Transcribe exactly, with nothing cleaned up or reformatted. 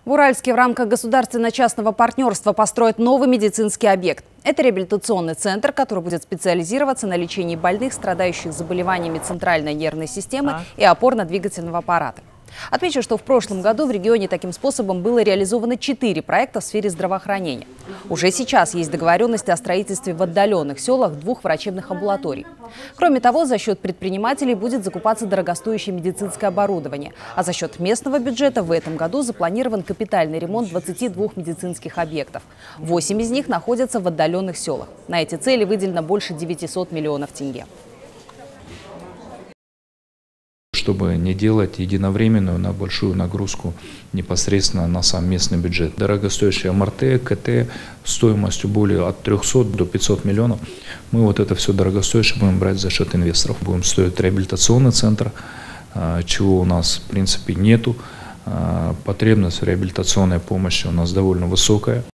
В Уральске в рамках государственно-частного партнерства построят новый медицинский объект. Это реабилитационный центр, который будет специализироваться на лечении больных, страдающих заболеваниями центральной нервной системы и опорно-двигательного аппарата. Отмечу, что в прошлом году в регионе таким способом было реализовано четыре проекта в сфере здравоохранения. Уже сейчас есть договоренности о строительстве в отдаленных селах двух врачебных амбулаторий. Кроме того, за счет предпринимателей будет закупаться дорогостоящее медицинское оборудование. А за счет местного бюджета в этом году запланирован капитальный ремонт двадцати двух медицинских объектов. Восемь из них находятся в отдаленных селах. На эти цели выделено больше девятисот миллионов тенге. Чтобы не делать единовременную на большую нагрузку непосредственно на сам местный бюджет. Дорогостоящие эм эр тэ, ка тэ стоимостью более от трёхсот до пятисот миллионов. Мы вот это все дорогостоящее будем брать за счет инвесторов. Будем строить реабилитационный центр, чего у нас в принципе нету. Потребность в реабилитационной помощи у нас довольно высокая.